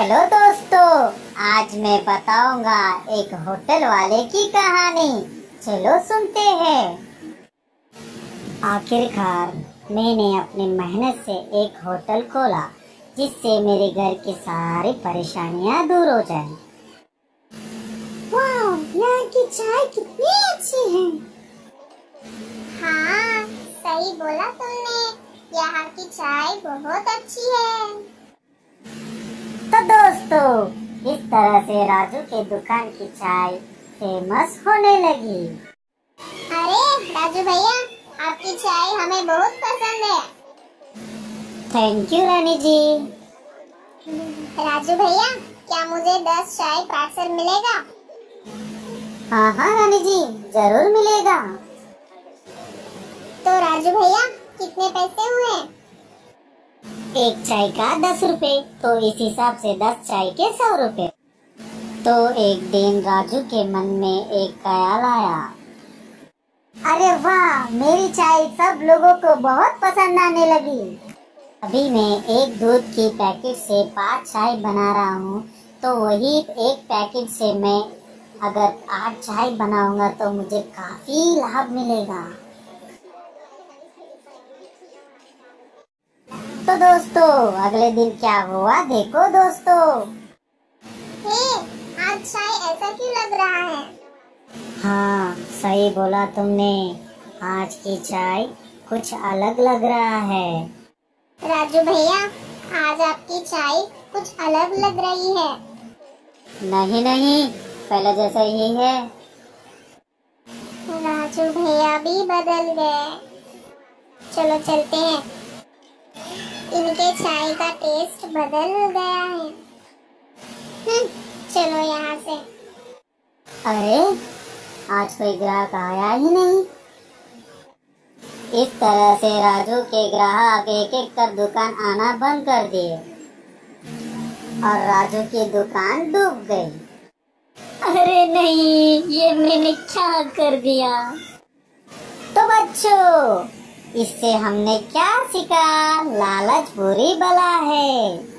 Hello दोस्तों, आज मैं बताऊंगा एक होटल वाले की कहानी। चलो सुनते हैं। आखिरकार मैंने अपनी मेहनत से एक होटल खोला जिससे मेरे घर की सारी परेशानियां दूर हो जाएं। वाह, यहाँ की चाय कितनी अच्छी है। हाँ, सही बोला तुमने। यहाँ की चाय बहुत अच्छी है। तो दोस्तों, इस तरह से राजू के दुकान की चाय फेमस होने लगी। अरे राजू भैया, आपकी चाय हमें बहुत पसंद है। Thank you Rani ji. राजू भैया, क्या मुझे 10 चाय पार्सल मिलेगा? हाँ हाँ रानी जी, जरूर मिलेगा। तो राजू भैया, कितने पैसे हुए? एक चाय का 10 रुपए, तो इस हिसाब से 10 चाय के 100 रुपए। तो एक दिन राजू के मन में एक ख्याल आया। अरे वाह, मेरी चाय सब लोगों को बहुत पसंद आने लगी। अभी मैं एक दूध की पैकेट से 5 चाय बना रहा हूँ, तो वही एक पैकेट से मैं अगर 8 चाय बनाऊंगा तो मुझे काफी लाभ मिलेगा। तो दोस्तों, अगले दिन क्या हुआ देखो दोस्तों। आज चाय ऐसा क्यों लग रहा है? हाँ, सही बोला तुमने। आज की चाय कुछ अलग लग रहा है। राजू भैया, आज आपकी चाय कुछ अलग लग रही है। नहीं नहीं, पहले जैसा ही है। राजू भैया भी बदल गए। चलो चलते हैं। इनके चाय का टेस्ट बदल गया है। चलो यहाँ से। अरे, आज कोई ग्राहक आया ही नहीं। इस तरह से राजू के ग्राहक एक एक कर दुकान आना बंद कर दिए और राजू की दुकान डूब गई। अरे नहीं, ये मैंने क्या कर दिया। तो बच्चों, इससे हमने क्या सीखा? लालच बुरी बला है।